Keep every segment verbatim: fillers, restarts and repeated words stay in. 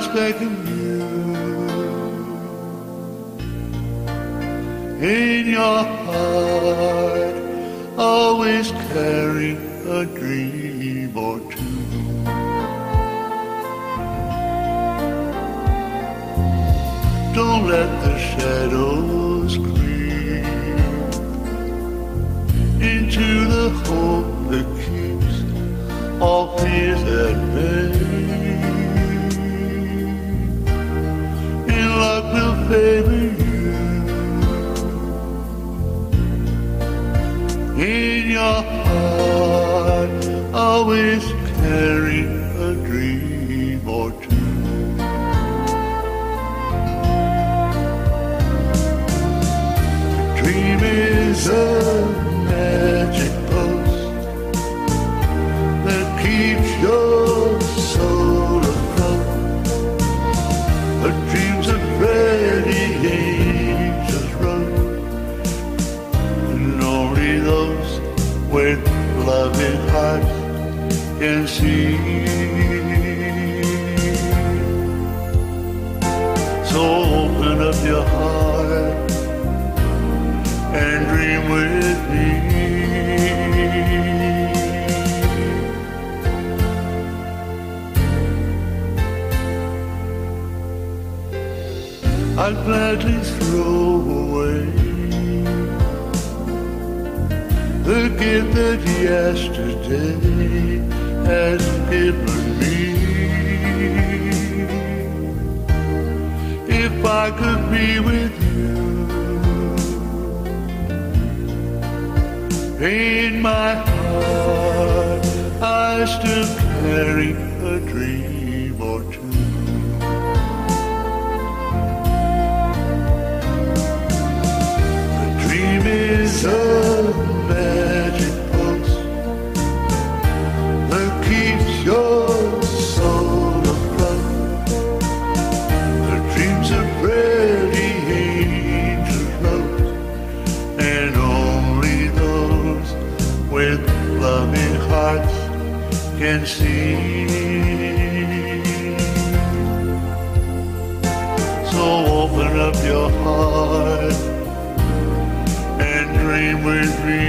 thinking you in your heart, always carry a dream or two. Don't let the shadows creep into the hope that keeps all fears at bay. And luck will favor you in your heart, always carry a dream or two. Dream is a magic post that keeps your soul afloat. The dreams of pretty angels wrote, and only those with loving hearts can see. So open up your heart and dream with me. I'd gladly throw away the gift that yesterday has given me. If I could be with you in my heart, I still carry a dream or two. A dream is a magic post that keeps your soul afloat. The dreams of pretty angels wrote, and only those with loving hearts can see. So open up your heart and dream with me.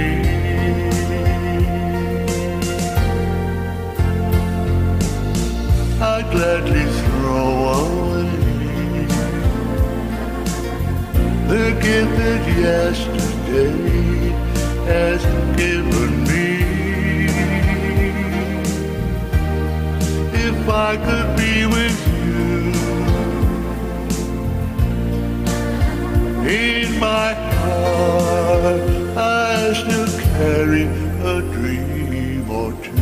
I'd gladly throw away the gift that yesterday has given me. If I could be with you in my heart, I still carry a dream or two.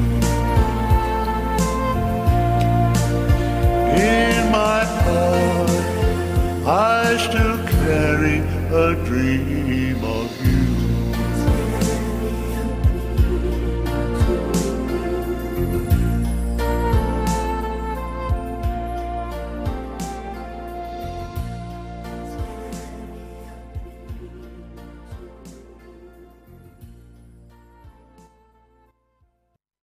In my heart, I still carry a dream or two.